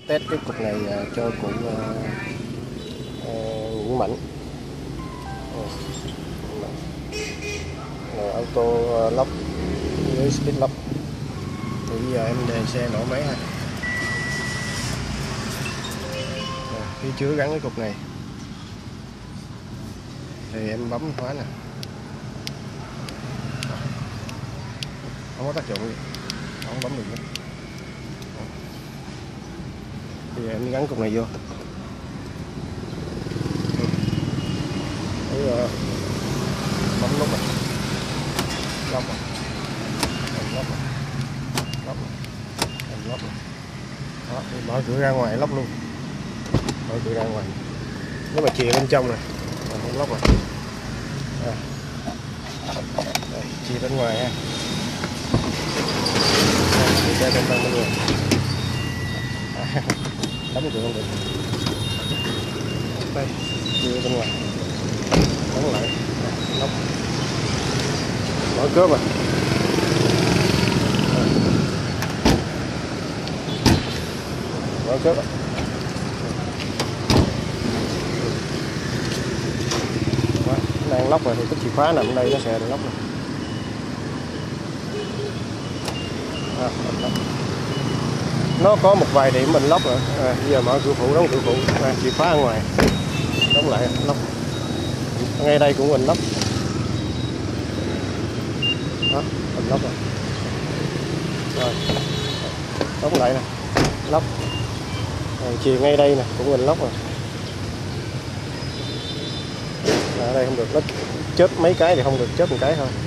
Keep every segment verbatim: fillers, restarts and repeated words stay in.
test cái cục này cho cụ uh, uh, Nguyễn Mạnh. Rồi auto lock với speed lock. Thì bây giờ em đề xe nổ máy ha. Rồi, phía trước gắn cái cục này thì em bấm khóa nè, không có tác dụng gì, không bấm được nữa. Bây giờ em gắn cục này vô. Đấy, uh, bấm nút này, lóc này, lóc này, lóc này, lóc này. Đó, mở cửa ra ngoài lóc luôn, mở cửa ra ngoài. Nếu mà chìa bên trong này, không lóc rồi. À. Đây, chìa bên ngoài ha. Chìa ra bên trong bên ngoài. À, đóng cửa không được. Đây, chìa bên ngoài. Đóng lại, lóc. Mở cướp rồi. Mở cướp rồi. Đang lóc rồi thì cái chìa khóa nằm đây nó sẽ được lóc rồi. À, nó có một vài điểm mình lóc rồi. À, bây giờ mở cửa phụ, đóng cửa phụ, à, chìa khóa ở ngoài, đóng lại lóc. Ngay đây cũng mình lóc. Đó, mình lóc rồi. Rồi, đóng lại nè, lóc. Rồi, chìa ngay đây nè, cũng mình lóc rồi. Ở đây không được, nó chớp mấy cái thì không được, chớp một cái thôi.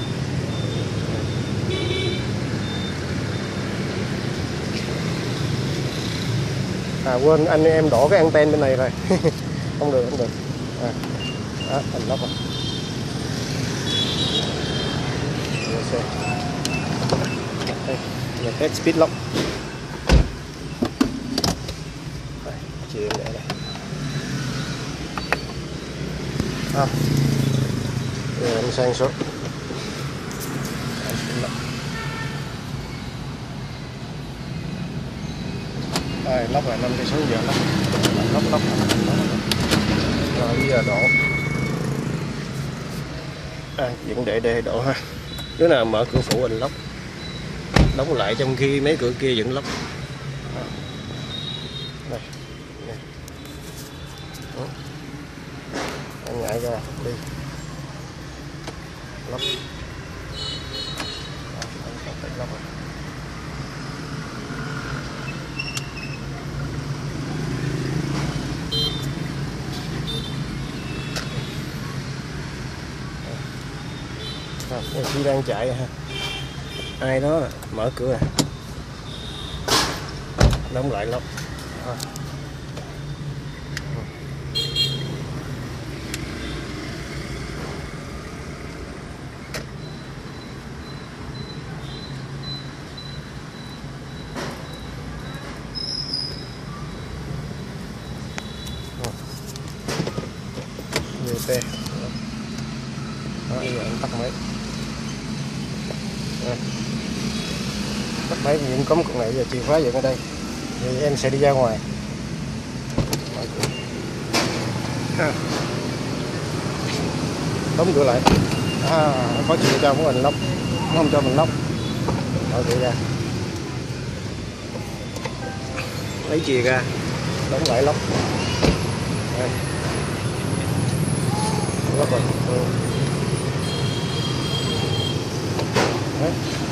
À quên, anh em đổ cái anten bên này rồi. Không được, không được. À, đó, thành lóc rồi. Đây, là test speed lock. Đây, chị em để đây. À, rồi em sang số. Đây, lóc là năm cây số giờ lóc. Lóc lóc. Rồi bây giờ đổ. À, vẫn để để đổ ha. Đứa nào mở cửa phụ mình lóc. Đóng lại trong khi mấy cửa kia vẫn lóc. Đây. Đây. Anh nhảy ra đi. Lóc. Lóc rồi. À, khi đang chạy ha, ai đó mở cửa à, đóng lại lóc. À. vê tê. Đó, bây giờ em tắt máy. À. Tắt máy thì cũng có một cục này, giờ chìa khóa dựng ở đây thì em sẽ đi ra ngoài. À. Đóng cửa lại. À, có chìa cho mình lóc, không cho mình lóc. Mở cửa ra, lấy chìa ra, đóng lại lóc. Đây. Lóc rồi. Ừ. Đấy.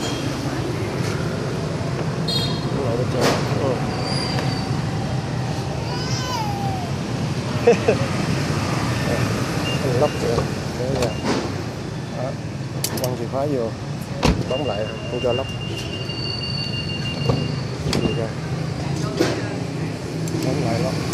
Lại bên trên. Ừ. Anh lóc kìa. Đấy ra. Đó. Quăng chìa khóa vô. Đóng lại, không cho lóc. Chìa ra. Đóng lại lóc.